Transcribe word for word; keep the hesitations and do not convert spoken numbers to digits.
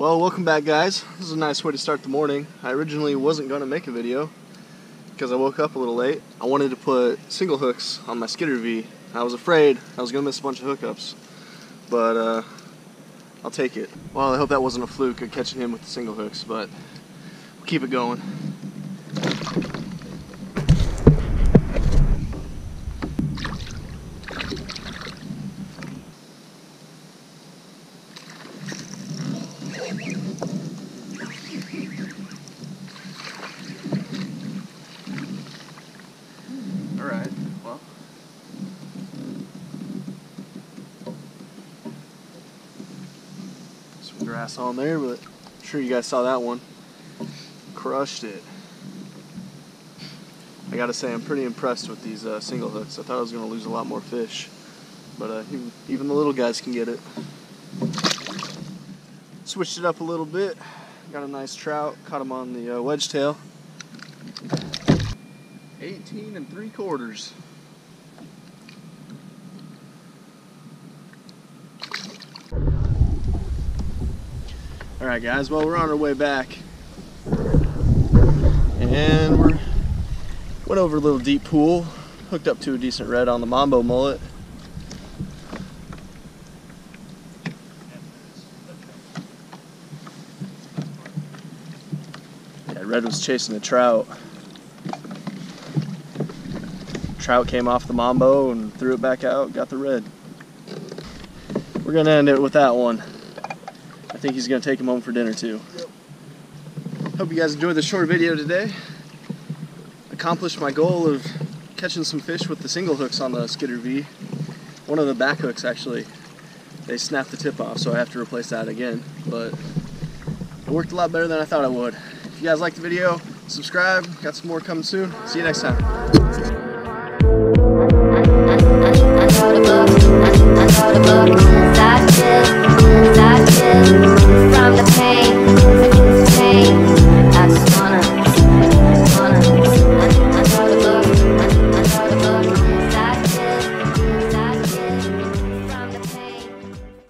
Well, welcome back, guys. This is a nice way to start the morning. I originally wasn't going to make a video because I woke up a little late. I wanted to put single hooks on my skidder V. I was afraid I was going to miss a bunch of hookups, but uh, I'll take it. Well, I hope that wasn't a fluke of catching him with the single hooks, but we'll keep it going. Alright, well. Some grass on there, but I'm sure you guys saw that one. Crushed it. I gotta say, I'm pretty impressed with these uh, single hooks. I thought I was gonna lose a lot more fish, but uh, even, even the little guys can get it. Switched it up a little bit. Got a nice trout. Caught him on the uh, wedge tail. eighteen and three quarters. Alright guys, well, we're on our way back. And we're went over a little deep pool, hooked up to a decent red on the Mambo mullet. Yeah, red was chasing a trout. Trout came off the Mambo and threw it back out, got the red. We're gonna end it with that one. I think he's gonna take him home for dinner too. Hope you guys enjoyed the short video today. Accomplished my goal of catching some fish with the single hooks on the skidder V. One of the back hooks actually, they snapped the tip off, so I have to replace that again. But it worked a lot better than I thought it would. If you guys liked the video, subscribe. Got some more coming soon. See you next time.